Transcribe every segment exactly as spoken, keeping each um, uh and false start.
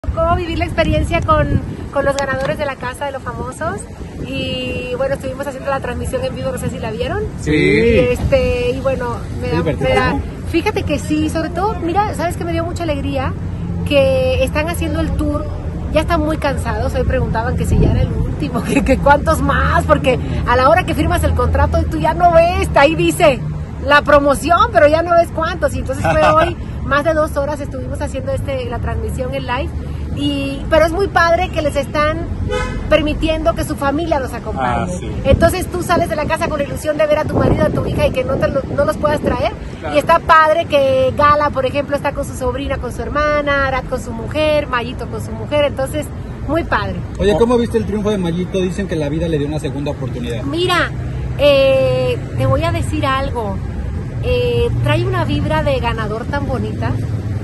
tocó vivir la experiencia con, con los ganadores de la Casa de los Famosos y bueno, estuvimos haciendo la transmisión en vivo, no sé si la vieron. Sí. Y, este, y bueno, me da, me da, fíjate que sí, sobre todo, mira, sabes que me dio mucha alegría que están haciendo el tour, ya están muy cansados, hoy preguntaban que si ya era el último, que, que cuántos más, porque a la hora que firmas el contrato tú ya no ves, ahí dice la promoción, pero ya no ves cuántos, y entonces fue hoy, más de dos horas estuvimos haciendo este, la transmisión en live, y, pero es muy padre que les están permitiendo que su familia los acompañe. Ah, sí. Entonces tú sales de la casa con la ilusión de ver a tu marido, a tu hija y que no, te lo, no los puedas traer. Claro. Y está padre que Gala, por ejemplo, está con su sobrina, con su hermana, Arad con su mujer, Mayito con su mujer, entonces muy padre. Oye, ¿cómo viste el triunfo de Mayito? Dicen que la vida le dio una segunda oportunidad. Mira, eh, te voy a decir algo. Eh, trae una vibra de ganador tan bonita.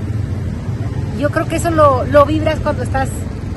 Yo creo que eso lo, lo vibras cuando estás,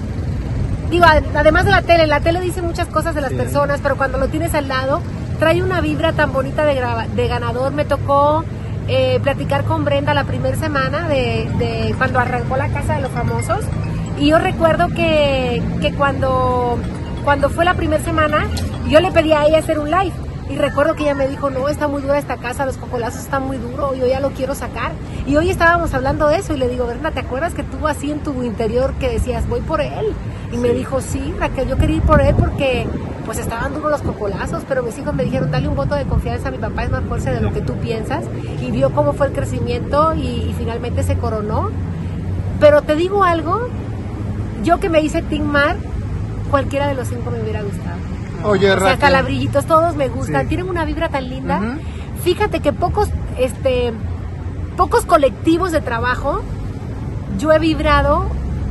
digo, además de la tele, la tele dice muchas cosas de las sí. personas, pero cuando lo tienes al lado, trae una vibra tan bonita de, de ganador. Me tocó eh, platicar con Brenda la primera semana de, de cuando arrancó la Casa de los Famosos, y yo recuerdo que, que cuando, cuando fue la primera semana, yo le pedí a ella hacer un live. Y recuerdo que ella me dijo, no, está muy dura esta casa, los cocolazos están muy duros, yo ya lo quiero sacar. Y hoy estábamos hablando de eso y le digo, Brenda, ¿te acuerdas que tú así en tu interior que decías, voy por él? Y sí. me dijo, sí, Raquel, yo quería ir por él porque pues estaban duros los cocolazos, pero mis hijos me dijeron, dale un voto de confianza, mi papá es más fuerte de lo que tú piensas. Y vio cómo fue el crecimiento y, y finalmente se coronó. Pero te digo algo, yo que me hice Team Mar, cualquiera de los cinco me hubiera gustado. Oye, o sea, hasta labrillitos, todos me gustan, sí. tienen una vibra tan linda. Uh-huh. Fíjate que pocos, este, pocos colectivos de trabajo yo he vibrado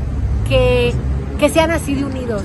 que, que sean así de unidos.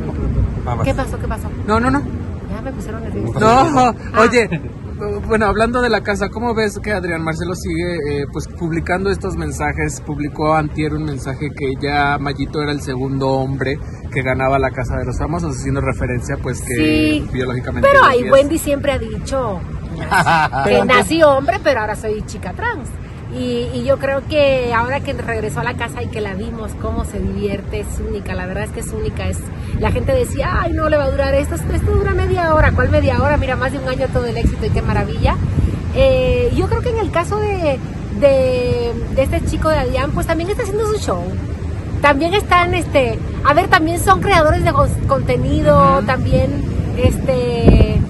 ¿Qué pasó? ¿Qué pasó? No, no, no. Ya me pusieron nervioso. No, ah. Oye, bueno, hablando de la casa, ¿cómo ves que Adrián Marcelo sigue eh, pues publicando estos mensajes? Publicó antier un mensaje que ya Mayito era el segundo hombre que ganaba la Casa de los Famosos, haciendo referencia pues que sí, biológicamente... Pero ahí Wendy siempre ha dicho que nací hombre, pero ahora soy chica trans. Y, y yo creo que ahora que regresó a la casa y que la vimos, cómo se divierte, es única, la verdad es que es única. Es, la gente decía, ay, no le va a durar esto, esto dura media hora. ¿Cuál media hora? Mira, más de un año todo el éxito y qué maravilla. Eh, yo creo que en el caso de, de, de este chico de Adrián, pues también está haciendo su show. También están, este, a ver, también son creadores de contenido, uh-huh. también, este...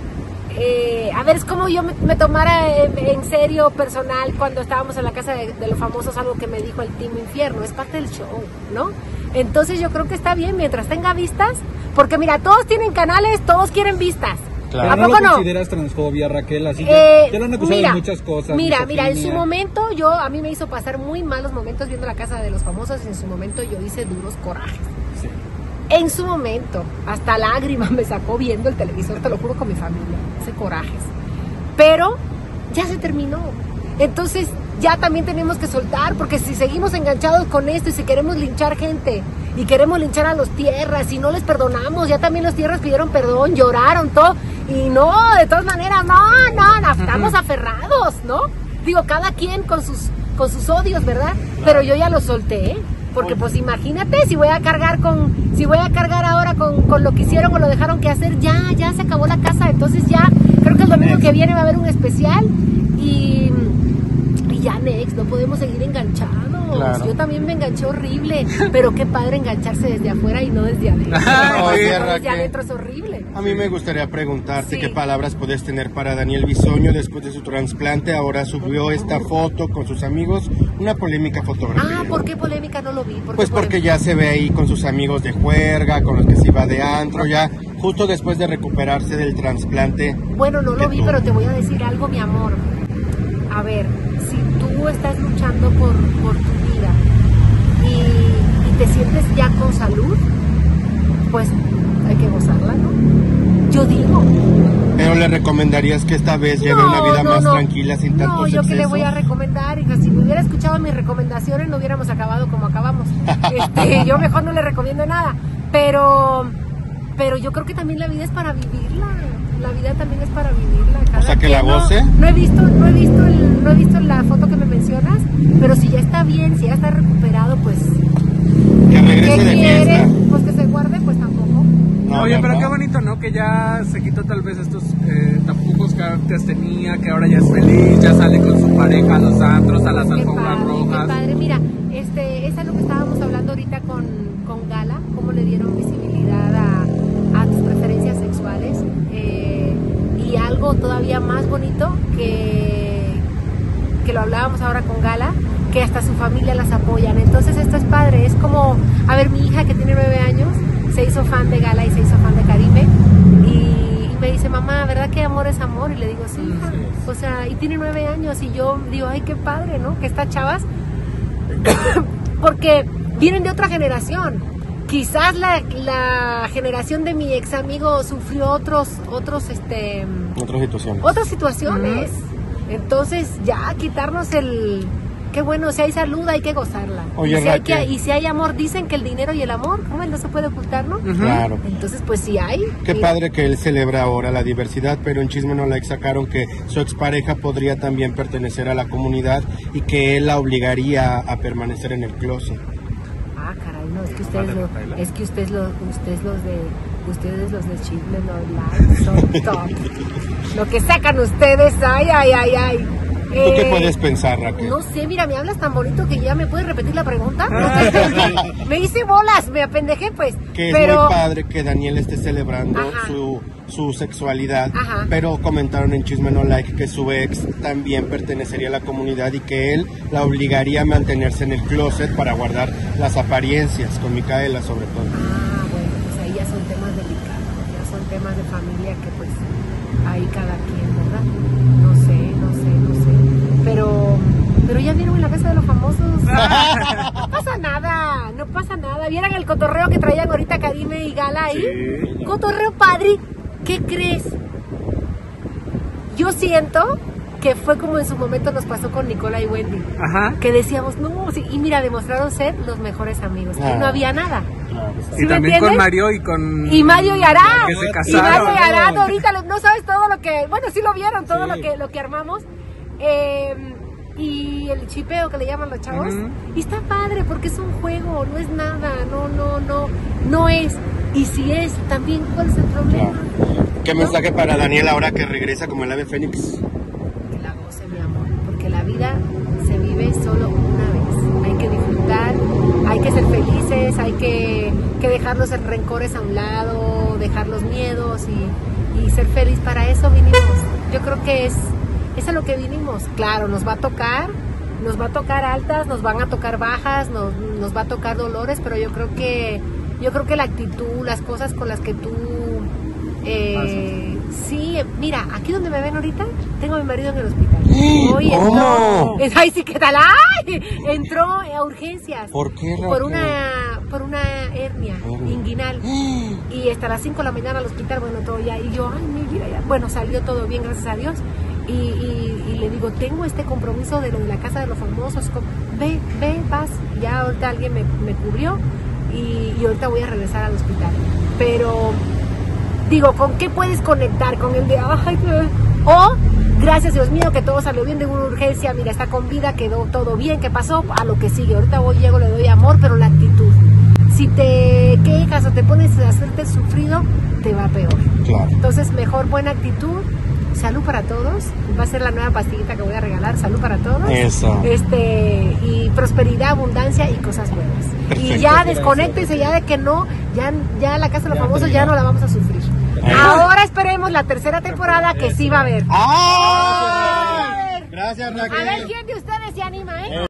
Eh, a ver, es como yo me, me tomara en, en serio personal cuando estábamos en la Casa de, de los Famosos, algo que me dijo el Team Infierno, es parte del show, ¿no? Entonces yo creo que está bien mientras tenga vistas, porque mira, todos tienen canales, todos quieren vistas. Claro. ¿A ¿No poco lo no? consideras transfobia, Raquel? Así eh, ya lo han acusado mira, de muchas cosas. Mira, mira, en su momento yo, a mí me hizo pasar muy malos momentos viendo la Casa de los Famosos, y en su momento yo hice duros corajes. Sí. En su momento, hasta lágrimas me sacó viendo el televisor, te lo juro, con mi familia, ese corajes. Pero ya se terminó. Entonces ya también tenemos que soltar, porque si seguimos enganchados con esto y si queremos linchar gente y queremos linchar a los tierras y no les perdonamos, ya también los tierras pidieron perdón, lloraron, todo, y no, de todas maneras, no, no, no estamos aferrados, ¿no? Digo, cada quien con sus, con sus odios, ¿verdad? Pero yo ya los solté, ¿eh? Porque pues imagínate, si voy a cargar con, si voy a cargar ahora con, con lo que hicieron o lo dejaron que hacer, ya, ya se acabó la casa. Entonces ya, creo que el domingo que viene va a haber un especial y, y ya next, no podemos seguir enganchados. Claro. Yo también me enganché horrible, pero qué padre engancharse desde afuera y no desde adentro. Oye, no, desde adentro es horrible. A mí me gustaría preguntarte sí. qué palabras puedes tener para Daniel Bisoño después de su trasplante. Ahora subió esta foto con sus amigos, una polémica fotografía. Ah, ¿por qué polémica? No lo vi. ¿Por pues porque polémica? Ya se ve ahí con sus amigos de juerga, con los que se iba de antro, ya justo después de recuperarse del trasplante. Bueno, no lo vi, tuvo. Pero te voy a decir algo, mi amor. A ver, si tú estás luchando por, por tu vida y, y te sientes ya con salud, pues hay que gozarla, ¿no? Yo digo. Pero le recomendarías que esta vez lleve no, una vida no, más no. tranquila, sin tantos No, yo excesos. que le voy a recomendar, hija, si me hubiera escuchado mis recomendaciones no hubiéramos acabado como acabamos. Este, yo mejor no le recomiendo nada, pero, pero yo creo que también la vida es para vivirla. La vida también es para vivirla. Cada o sea, que la goce. No, no he visto, no he visto, el, no he visto la foto que me mencionas, pero si ya está bien, si ya está recuperado, pues que ya se quitó tal vez estos eh, tapujos que antes tenía, que ahora ya es feliz, ya sale con su pareja a los antros, a las Qué alfombras padre, rojas. qué padre. Mira, este, es algo que estábamos hablando ahorita con, con Gala, cómo le dieron visibilidad a, a tus preferencias sexuales. Eh, y algo todavía más bonito que, que lo hablábamos ahora con Gala, que hasta su familia las apoyan. Entonces esto es padre, es como, a ver, mi hija que tiene nueve años se hizo fan de Gala y se hizo fan de Karime y, y me dice, mamá, ¿verdad que amor es amor? Y le digo, sí, hija. O sea, y tiene nueve años y yo digo, ay, qué padre, ¿no? Que estas chavas, porque vienen de otra generación. Quizás la, la generación de mi ex amigo sufrió otros, otros, este... Otras situaciones. Otras situaciones. Uh-huh. Entonces, ya, quitarnos el... Qué bueno, si hay salud hay que gozarla. Oye, y, si hay Raquel. que, y si hay amor, dicen que el dinero y el amor, ¿cómo? No se puede ocultar, ¿no? Uh-huh. Claro. Entonces, pues sí hay. Qué Mira. padre que él celebra ahora la diversidad, pero en Chisme No Like sacaron que su expareja podría también pertenecer a la comunidad y que él la obligaría a permanecer en el closet. Ah, caray, no, es que ustedes lo, es que ustedes los, ustedes los de, ustedes los de Chisme No Like son top. Lo que sacan ustedes, ay, ay, ay, ay. ¿Tú Eh, qué puedes pensar, Raquel? No sé, mira, me hablas tan bonito que ya me puedes repetir la pregunta. Me hice bolas, me apendejé pues. Que es pero... muy padre que Daniel esté celebrando Ajá. su, su sexualidad, Ajá. pero comentaron en Chisme No Like que su ex también pertenecería a la comunidad y que él la obligaría a mantenerse en el closet para guardar las apariencias, con Micaela sobre todo. Ah, bueno, pues ahí ya son temas delicados, ya son temas de familia que pues ahí cada quien, ¿verdad? No sé, no sé, no sé. Pero, pero ya vieron en la casa de los famosos. No pasa nada, no pasa nada. ¿Vieron el cotorreo que traían ahorita Karime y Gala ahí? Sí. Cotorreo padre. ¿Qué crees? Yo siento que fue como en su momento nos pasó con Nicola y Wendy. Ajá. Que decíamos, no, sí, y mira, demostraron ser los mejores amigos. Ah. Que no había nada. ¿Sí Y me también entiendes? con Mario y con... Y Mario y Arad. Que se Y casaron. Mario y Arad, ahorita lo- no sabes todo lo que, bueno, sí lo vieron, todo Sí. lo que lo que armamos. Eh, y el chipeo que le llaman los chavos. Ujú. Y está padre porque es un juego, no es nada, no, no, no, no es. Y si es, también, ¿cuál es el problema? ¿Qué mensaje para Daniel ahora que regresa como el ave fénix? Que la goce, mi amor, porque la vida se vive solo una vez. Hay que disfrutar, hay que ser felices, hay que, que dejar los rencores a un lado, dejar los miedos y, y ser feliz. Para eso vinimos. Yo creo que es, es a lo que vinimos. Claro, nos va a tocar, nos va a tocar altas, nos van a tocar bajas, nos, nos va a tocar dolores, pero yo creo que, yo creo que la actitud, las cosas con las que tú eh, sí, mira, aquí donde me ven ahorita, tengo a mi marido en el hospital. Hoy ¿Cómo? entró, ay, sí, ¿qué tal? ¡Ay! Entró a urgencias. ¿Por qué, Raquel? Por una, por una hernia Hernia. inguinal. Y hasta las cinco de la mañana al hospital, bueno, todo ya. Y yo, ay, mi vida, ya. Bueno, salió todo bien, gracias a Dios. Y, y, y le digo, tengo este compromiso de lo de la casa de los famosos. com- Ve, ve, vas. Ya ahorita alguien me, me cubrió y, y ahorita voy a regresar al hospital. Pero digo, ¿con qué puedes conectar? Con el de, ay, qué- o, gracias Dios mío, que todo salió bien de una urgencia, mira, está con vida, quedó todo bien, ¿qué pasó? A lo que sigue, ahorita voy, llego, le doy amor, pero la actitud. Si te quejas o te pones a hacerte sufrido, te va peor. Claro. Entonces, mejor buena actitud, salud para todos, va a ser la nueva pastillita que voy a regalar, salud para todos. Eso. Este, y prosperidad, abundancia y cosas buenas. Perfecto. Y ya desconéctense ya de que no, ya, ya la casa de los Ya famosos terminó. ya no la vamos a sufrir. Ahora esperemos la tercera temporada que sí va a haber. ¡Ah! A ver. Gracias, A Raquel. ver quién de ustedes se anima, ¿eh?